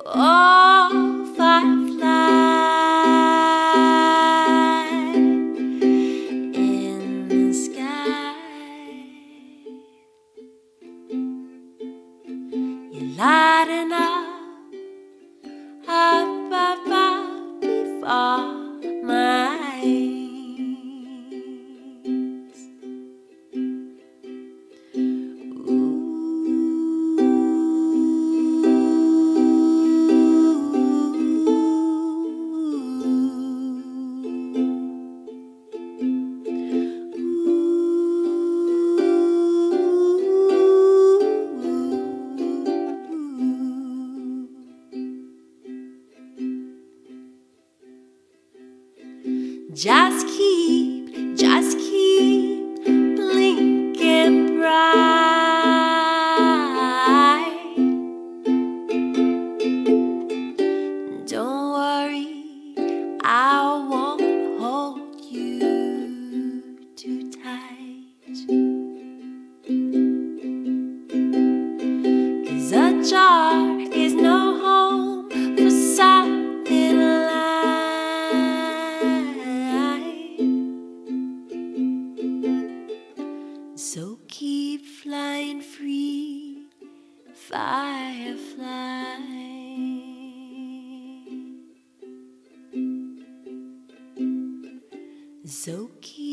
Oh, Firefly in the sky, you're lighting up before my eyes. Just keep blinking bright. Don't worry, I won't hold you too tight. 'Cause a jar is no home for something so keep flying free, Firefly. So keep